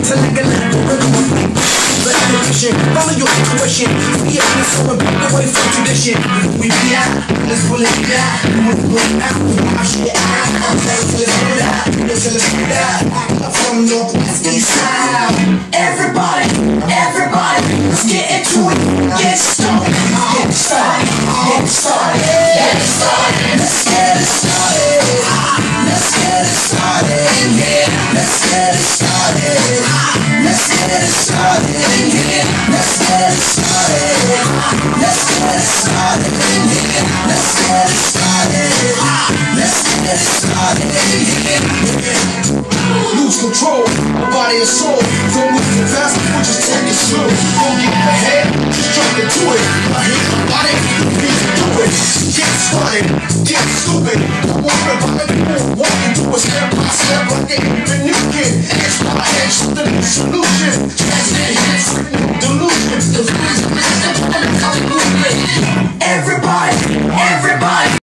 Select a line, the rhythm of life. The intuition, follow your intuition. We are in summer, back away from tradition. We be out, let's pull it out. We pull it out, I shit out. I'm saying till it's good out, till it's good out. I'm from Northwest East Side. Everybody, everybody, let's get into it. Get started, get started, get started, get started. Let's get it started. Let's get it started in here. Let's get it started. Let's get it started in here. Let's get it started. Let's get it started in here. Let's get it started. Let's get it started in here. Lose control of body and soul. Don't move too fast, we'll just take it slow. Don't get ahead, just jump into it. I hate my body, we can do it. Get started, get stupid. Don't worry about it, walk into a step by step like it even you can. X by X, the new solution. Transcend hits, delusion. Everybody,